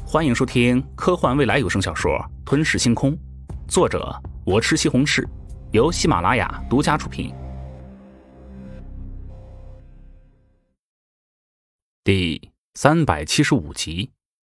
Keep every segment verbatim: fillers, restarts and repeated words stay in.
欢迎收听科幻未来有声小说《吞噬星空》，作者我吃西红柿，由喜马拉雅独家出品。第三百七十五集。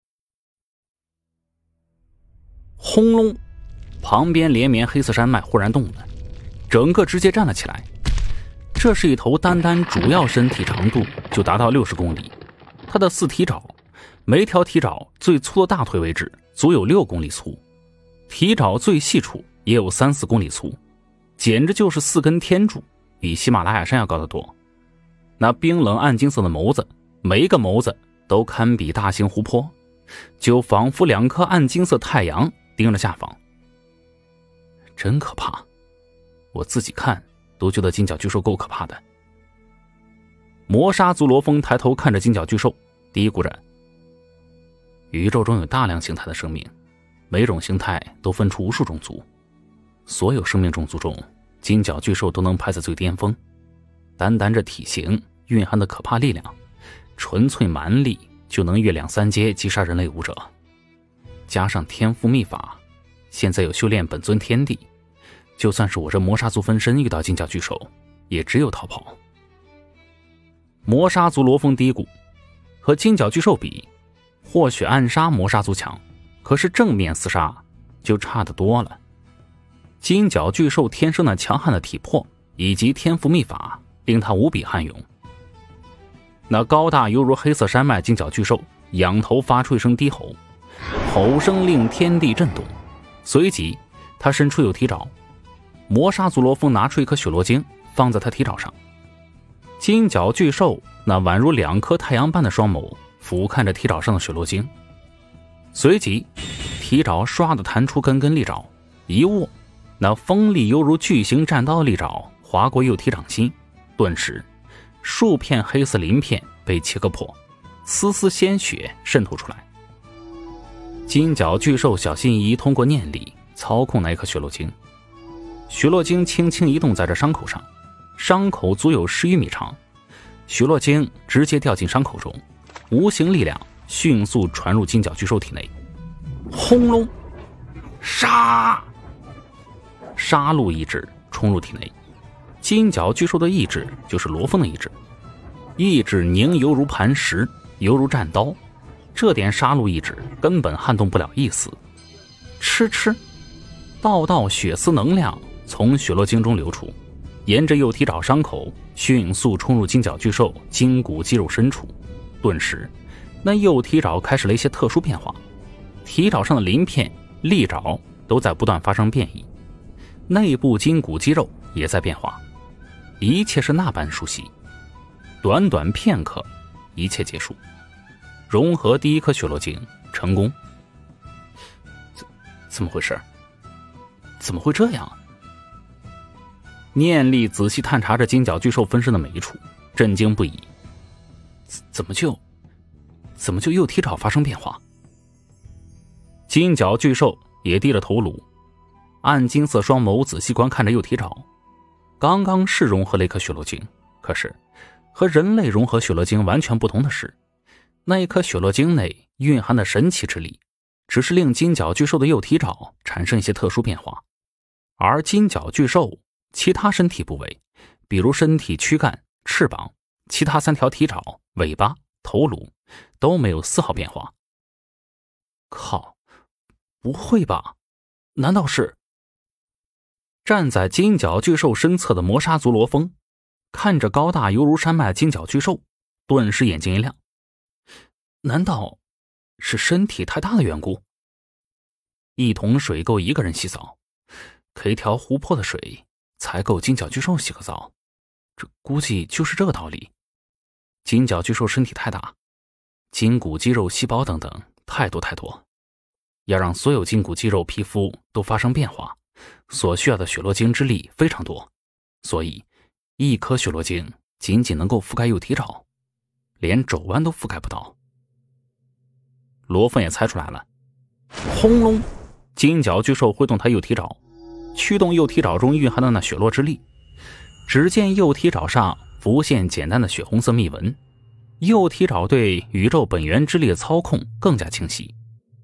轰隆！旁边连绵黑色山脉忽然动了，整个直接站了起来。这是一头单单主要身体长度就达到六十公里，它的四蹄爪，每条蹄爪最粗的大腿为止足有六公里粗，蹄爪最细处也有三四公里粗，简直就是四根天柱，比喜马拉雅山要高得多。那冰冷暗金色的眸子，每一个眸子都堪比大型湖泊，就仿佛两颗暗金色太阳盯着下方。真可怕，我自己看都觉得金角巨兽够可怕的。魔杀族罗峰抬头看着金角巨兽，嘀咕着：宇宙中有大量形态的生命，每种形态都分出无数种族，所有生命种族中，金角巨兽都能排在最巅峰。单单这体型蕴含的可怕力量，纯粹蛮力就能越两三阶击杀人类武者，加上天赋秘法，现在有修炼本尊天地，就算是我这魔杀族分身遇到金角巨兽，也只有逃跑。魔杀族罗峰嘀咕，和金角巨兽比，或许暗杀魔杀族强，可是正面厮杀就差得多了。金角巨兽天生那强悍的体魄以及天赋秘法，令他无比悍勇。那高大犹如黑色山脉金角巨兽仰头发出一声低吼，吼声令天地震动，随即他伸出右蹄爪，魔杀族罗峰拿出一颗雪罗晶放在他蹄爪上。金角巨兽那宛如两颗太阳般的双眸俯瞰着蹄爪上的雪罗晶，随即蹄爪唰地弹出根根利爪，一握，那锋利犹如巨型战刀的利爪划过右蹄掌心，顿时数片黑色鳞片被切割破，丝丝鲜血渗透出来。金角巨兽小心翼翼通过念力操控那一颗雪罗晶，雪罗晶轻轻移动在这伤口上，伤口足有十余米长，雪罗晶直接掉进伤口中，无形力量迅速传入金角巨兽体内。轰隆！杀！杀戮意志冲入体内。金角巨兽的意志就是罗峰的意志，意志凝犹如磐石，犹如战刀，这点杀戮意志根本撼动不了一丝。吃吃，道道血丝能量从雪罗晶中流出，沿着右蹄爪伤口迅速冲入金角巨兽筋骨肌肉深处，顿时那右蹄爪开始了一些特殊变化，蹄爪上的鳞片、利爪都在不断发生变异，内部筋骨肌肉也在变化，一切是那般熟悉。短短片刻，一切结束，融合第一颗雪罗晶成功。怎怎么回事？怎么会这样？念力仔细探查着金角巨兽分身的每一处，震惊不已。怎么就怎么就右蹄爪发生变化？金角巨兽也低了头颅，暗金色双眸仔细观看着右蹄爪。刚刚是融合了一颗雪罗晶，可是和人类融合雪罗晶完全不同的是，那一颗雪罗晶内蕴含的神奇之力，只是令金角巨兽的右蹄爪产生一些特殊变化，而金角巨兽其他身体部位，比如身体躯干、翅膀、其他三条蹄爪、尾巴、头颅都没有丝毫变化。靠，不会吧？难道是……站在金角巨兽身侧的魔杀族罗峰看着高大犹如山脉的金角巨兽，顿时眼睛一亮。难道是身体太大的缘故？一桶水够一个人洗澡，可一条湖泊的水才够金角巨兽洗个澡，这估计就是这个道理。金角巨兽身体太大，筋骨肌肉细胞等等太多太多，要让所有筋骨肌肉皮肤都发生变化，所需要的雪罗晶之力非常多，所以一颗雪罗晶仅仅能够覆盖右蹄爪，连肘弯都覆盖不到。罗峰也猜出来了。轰隆！金角巨兽挥动他右蹄爪，驱动右蹄爪中蕴含的那雪落之力，只见右蹄爪上浮现简单的血红色密纹，右蹄爪对宇宙本源之力的操控更加清晰，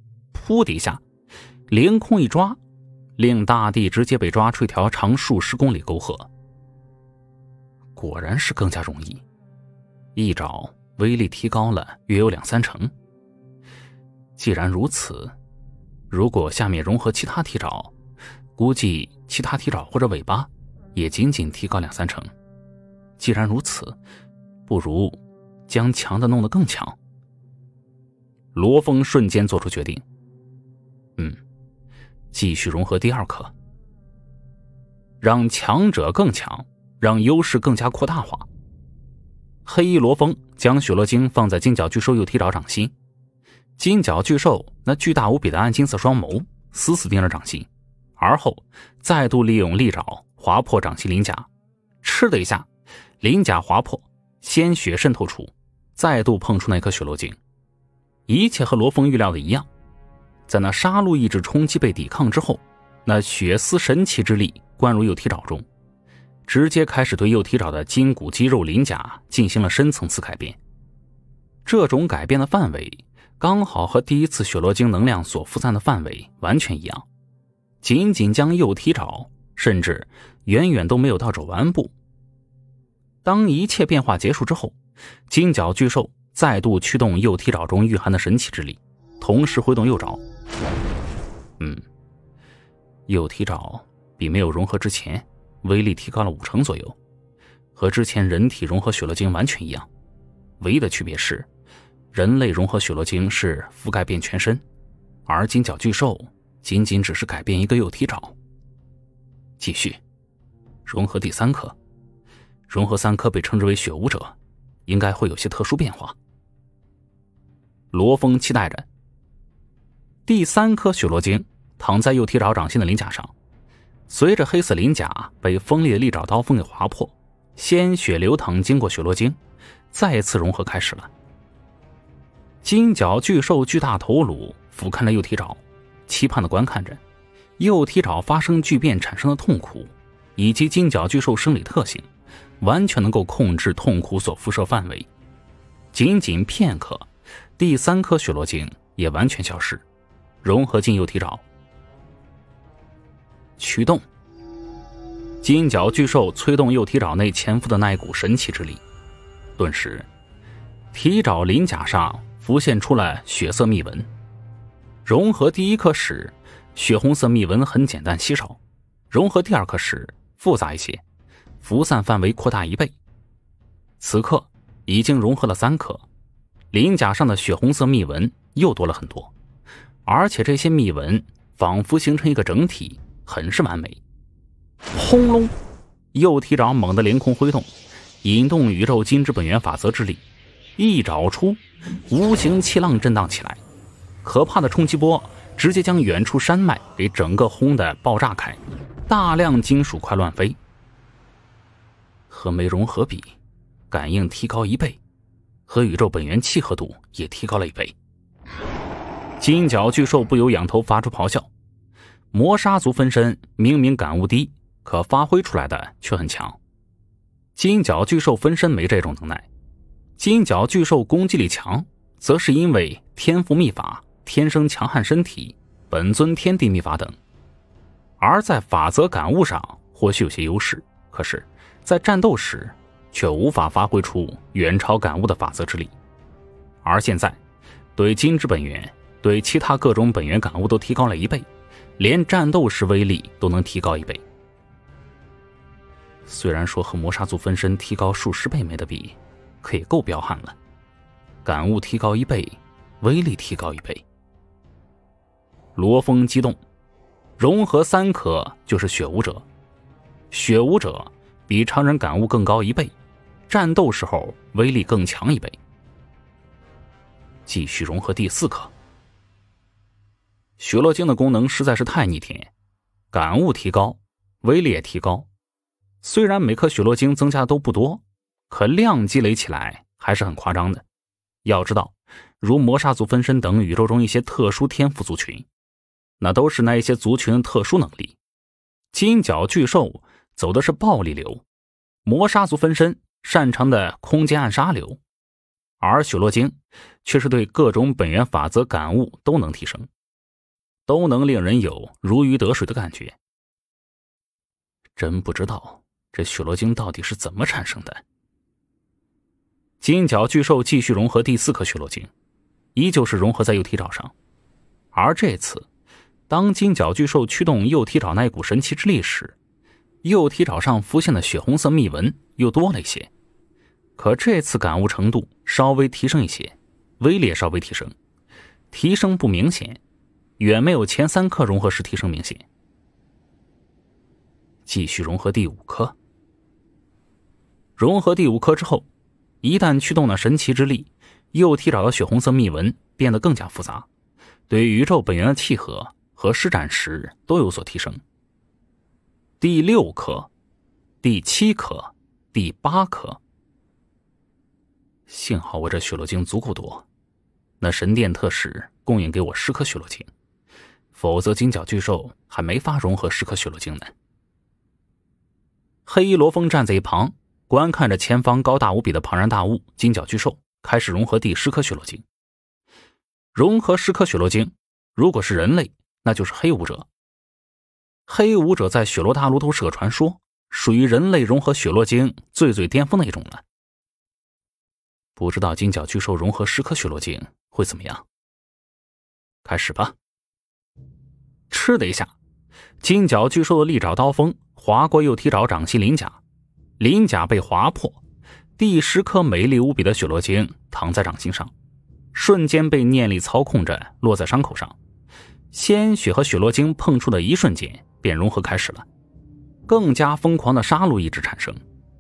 突的一下，凌空一抓，令大地直接被抓出一条长数十公里沟壑。果然是更加容易，一爪威力提高了约有两三成。既然如此，如果下面融合其他蹄爪，估计其他蹄爪或者尾巴也仅仅提高两三成。既然如此，不如将强的弄得更强。罗峰瞬间做出决定，嗯，继续融合第二颗，让强者更强，让优势更加扩大化。黑衣罗峰将雪罗精放在金角巨兽右蹄爪掌心，金角巨兽那巨大无比的暗金色双眸死死盯着掌心，而后再度利用利爪划破掌心鳞甲，嗤的一下，鳞甲划破，鲜血渗透出，再度碰触那颗雪罗精。一切和罗峰预料的一样，在那杀戮意志冲击被抵抗之后，那血丝神奇之力灌入右蹄爪中，直接开始对右蹄爪的筋骨肌肉鳞甲进行了深层次改变。这种改变的范围刚好和第一次雪罗精能量所附散的范围完全一样，仅仅将右蹄爪，甚至远远都没有到肘弯部。当一切变化结束之后，金角巨兽再度驱动右蹄爪中蕴含的神奇之力，同时挥动右爪。嗯，右蹄爪比没有融合之前威力提高了五成左右，和之前人体融合雪罗精完全一样。唯一的区别是，人类融合雪罗精是覆盖遍全身，而金角巨兽仅仅只是改变一个右蹄爪。继续融合第三颗，融合三颗被称之为雪舞者，应该会有些特殊变化。罗峰期待着。第三颗雪罗精躺在右蹄爪掌心的鳞甲上，随着黑色鳞甲被锋利的利爪刀锋给划破，鲜血流淌经过雪罗精，再次融合开始了。金角巨兽巨大头颅俯瞰着右蹄爪，期盼地观看着右蹄爪发生巨变产生的痛苦，以及金角巨兽生理特性，完全能够控制痛苦所辐射范围。仅仅片刻，第三颗雪罗精也完全消失，融合进右蹄爪。驱动，金角巨兽催动右蹄爪内潜伏的那一股神奇之力，顿时蹄爪鳞甲上浮现出了血色密纹。融合第一颗时，血红色密纹很简单稀少，融合第二颗时复杂一些，辐散范围扩大一倍。此刻已经融合了三颗，鳞甲上的血红色密纹又多了很多，而且这些密纹仿佛形成一个整体，很是完美。轰隆，右蹄爪猛地凌空挥动，引动宇宙金之本源法则之力，一爪出，无形气浪震荡起来，可怕的冲击波直接将远处山脉给整个轰得爆炸开，大量金属块乱飞。和没融合比，感应提高一倍，和宇宙本源契合度也提高了一倍。金角巨兽不由仰头发出咆哮。魔杀族分身明明感悟低，可发挥出来的却很强。金角巨兽分身没这种能耐，金角巨兽攻击力强，则是因为天赋秘法、天生强悍身体、本尊天地秘法等，而在法则感悟上或许有些优势，可是在战斗时却无法发挥出远超感悟的法则之力。而现在对金之本源，对其他各种本源感悟都提高了一倍，连战斗时威力都能提高一倍。虽然说和魔杀族分身提高数十倍没得比，可也够彪悍了。感悟提高一倍，威力提高一倍。罗峰激动，融合三颗就是血舞者。血舞者比常人感悟更高一倍，战斗时候威力更强一倍。继续融合第四颗。雪罗精的功能实在是太逆天，感悟提高，威力也提高。虽然每颗雪罗精增加的都不多，可量积累起来还是很夸张的。要知道，如魔杀族分身等宇宙中一些特殊天赋族群，那都是那一些族群的特殊能力。金角巨兽走的是暴力流，魔杀族分身擅长的空间暗杀流，而雪罗精却是对各种本源法则感悟都能提升。 都能令人有如鱼得水的感觉。真不知道这血罗晶到底是怎么产生的。金角巨兽继续融合第四颗血罗晶，依旧是融合在右蹄爪上。而这次当金角巨兽驱动右蹄爪那股神奇之力时，右蹄爪上浮现的血红色密纹又多了一些。可这次感悟程度稍微提升一些，威力也稍微提升，提升不明显，远没有前三颗融合时提升明显。继续融合第五颗。融合第五颗之后，一旦驱动了神奇之力，右蹄爪的血红色密纹变得更加复杂，对宇宙本源的契合和施展时都有所提升。第六颗、第七颗、第八颗。幸好我这血罗晶足够多，那神殿特使供应给我十颗血罗晶，否则金角巨兽还没法融合十颗血罗晶呢。黑衣罗峰站在一旁，观看着前方高大无比的庞然大物金角巨兽开始融合第十颗血罗晶。融合十颗血罗晶，如果是人类，那就是黑武者。黑武者在雪罗大陆都是个传说，属于人类融合血罗晶最最巅峰的一种了。不知道金角巨兽融合十颗血罗晶会怎么样？开始吧。嗤的一下，金角巨兽的利爪刀锋划过右蹄爪掌心鳞甲，鳞甲被划破，第十颗美丽无比的血罗晶躺在掌心上，瞬间被念力操控着落在伤口上。鲜血和血罗晶碰触的一瞬间便融合开始了，更加疯狂的杀戮意志产生。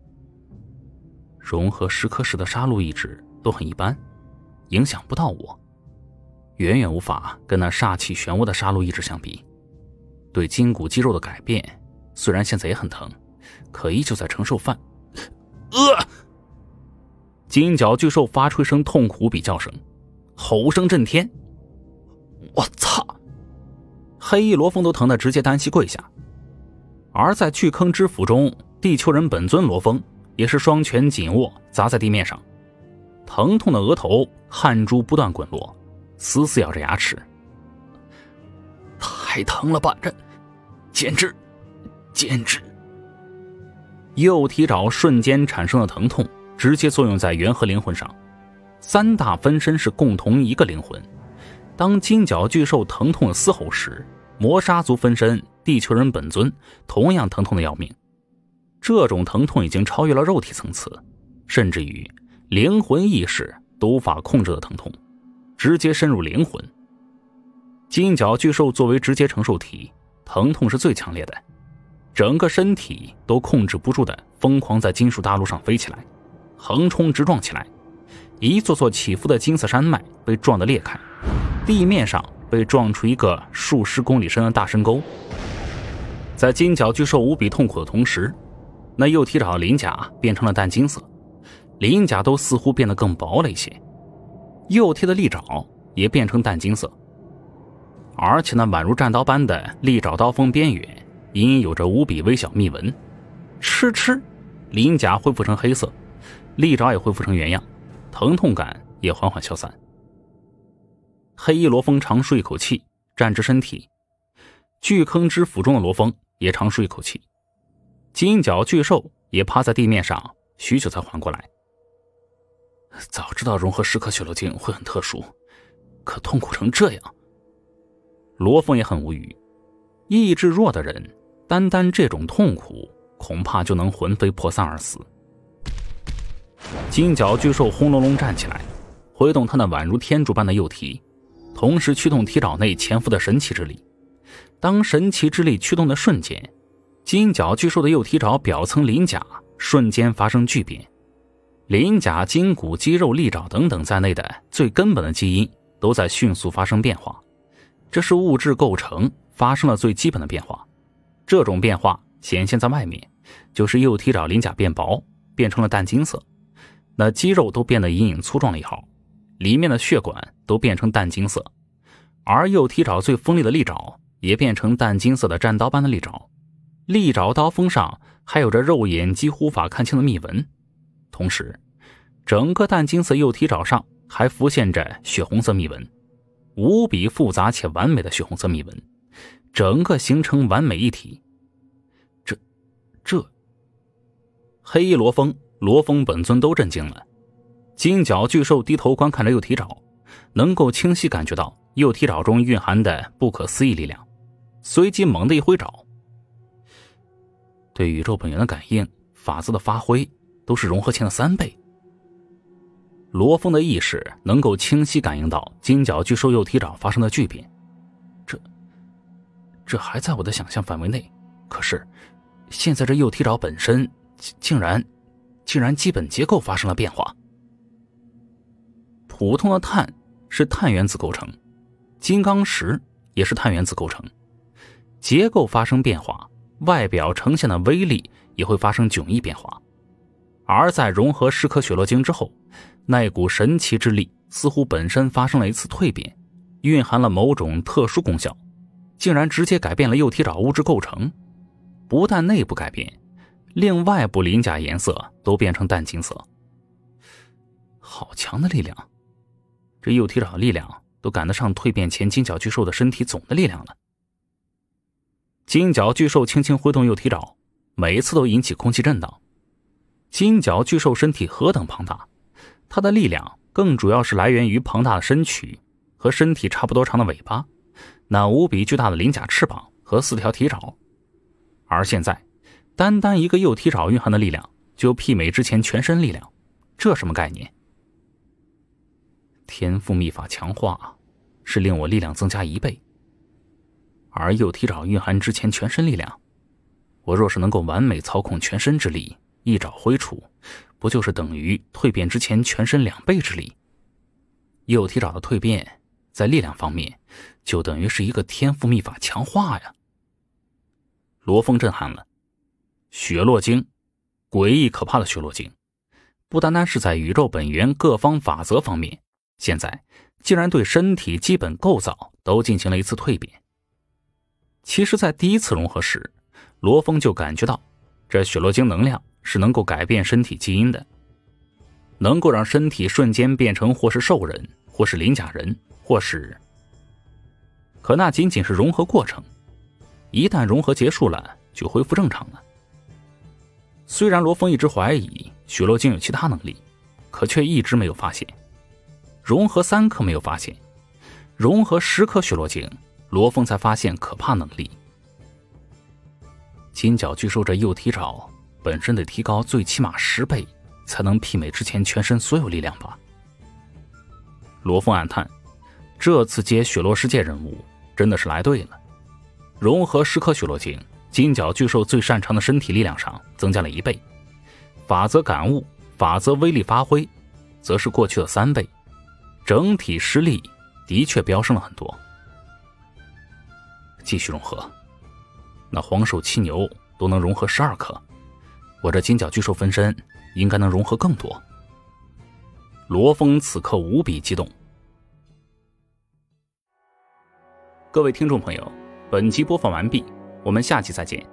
融合十颗时的杀戮意志都很一般，影响不到我，远远无法跟那煞气漩涡的杀戮意志相比。对筋骨肌肉的改变，虽然现在也很疼，可依旧在承受范。呃！金角巨兽发出一声痛苦无比叫声，吼声震天。我操！黑衣罗峰都疼得直接单膝跪下。而在巨坑之府中，地球人本尊罗峰也是双拳紧握砸在地面上，疼痛的额头汗珠不断滚落，死死咬着牙齿。太疼了吧，这简直简直。右蹄爪瞬间产生的疼痛直接作用在元和灵魂上，三大分身是共同一个灵魂。当金角巨兽疼痛的嘶吼时，魔杀族分身地球人本尊同样疼痛的要命。这种疼痛已经超越了肉体层次，甚至于灵魂意识都无法控制的疼痛，直接深入灵魂。金角巨兽作为直接承受体，疼痛是最强烈的，整个身体都控制不住的疯狂在金属大陆上飞起来，横冲直撞起来。一座座起伏的金色山脉被撞得裂开，地面上被撞出一个数十公里深的大深沟。在金角巨兽无比痛苦的同时，那右蹄爪的鳞甲变成了淡金色，鳞甲都似乎变得更薄了一些，右蹄的利爪也变成淡金色，而且那宛如战刀般的利爪刀锋边缘隐隐有着无比微小密纹。吃吃，鳞甲恢复成黑色，利爪也恢复成原样，疼痛感也缓缓消散。黑衣罗峰长舒一口气，站直身体。巨坑之府中的罗峰也长舒一口气。金角巨兽也趴在地面上许久才缓过来。早知道融合十颗血罗晶会很特殊，可痛苦成这样。罗峰也很无语，意志弱的人单单这种痛苦恐怕就能魂飞魄散而死。金角巨兽轰隆隆站起来，挥动他那宛如天柱般的右蹄，同时驱动蹄爪内潜伏的神奇之力。当神奇之力驱动的瞬间，金角巨兽的右蹄爪表层鳞甲瞬间发生巨变，鳞甲、筋骨、肌肉、利爪等等在内的最根本的基因都在迅速发生变化。这是物质构成发生了最基本的变化。这种变化显现在外面，就是右蹄爪鳞甲变薄，变成了淡金色，那肌肉都变得隐隐粗壮了一号，里面的血管都变成淡金色，而右蹄爪最锋利的利爪也变成淡金色的战刀般的利爪，利爪刀锋上还有着肉眼几乎无法看清的密纹。同时整个淡金色右蹄爪上还浮现着血红色密纹， 无比复杂且完美的血红色密纹，整个形成完美一体。这这黑衣罗峰、罗峰本尊都震惊了。金角巨兽低头观看着右蹄爪，能够清晰感觉到右蹄爪中蕴含的不可思议力量，随即猛地一挥爪。对宇宙本源的感应，法则的发挥都是融合前的三倍。罗峰的意识能够清晰感应到金角巨兽右蹄爪发生的巨变，这这还在我的想象范围内，可是现在这右蹄爪本身竟然竟然基本结构发生了变化。普通的碳是碳原子构成，金刚石也是碳原子构成，结构发生变化，外表呈现的威力也会发生迥异变化。而在融合石刻血络经之后，那股神奇之力似乎本身发生了一次蜕变，蕴含了某种特殊功效，竟然直接改变了右蹄爪物质构成。不但内部改变，令外部鳞甲颜色都变成淡金色。好强的力量，这右蹄爪力量都赶得上蜕变前金角巨兽的身体总的力量了。金角巨兽轻轻挥动右蹄爪，每一次都引起空气震荡。金角巨兽身体何等庞大，它的力量更主要是来源于庞大的身躯和身体差不多长的尾巴，那无比巨大的鳞甲翅膀和四条蹄爪。而现在单单一个右蹄爪蕴含的力量就媲美之前全身力量，这什么概念？天赋秘法强化是令我力量增加一倍，而右蹄爪蕴含之前全身力量，我若是能够完美操控全身之力，一爪挥出，不就是等于蜕变之前全身两倍之力？右蹄爪的蜕变在力量方面就等于是一个天赋秘法强化呀。罗峰震撼了，血络经，诡异可怕的血络经，不单单是在宇宙本源各方法则方面，现在竟然对身体基本构造都进行了一次蜕变。其实在第一次融合时，罗峰就感觉到这血络经能量是能够改变身体基因的，能够让身体瞬间变成或是兽人，或是鳞甲人，或是……可那仅仅是融合过程，一旦融合结束了，就恢复正常了。虽然罗峰一直怀疑血络经有其他能力，可却一直没有发现。融合三颗没有发现，融合十颗血络经，罗峰才发现可怕能力。金角巨兽这右蹄爪本身得提高最起码十倍，才能媲美之前全身所有力量吧。罗峰暗叹，这次接血络世界任务真的是来对了。融合十颗血络经，金角巨兽最擅长的身体力量上增加了一倍，法则感悟、法则威力发挥则是过去的三倍，整体实力的确飙升了很多。继续融合，那黄兽七牛都能融合十二颗，我这金角巨兽分身应该能融合更多。罗峰此刻无比激动。各位听众朋友，本集播放完毕，我们下期再见。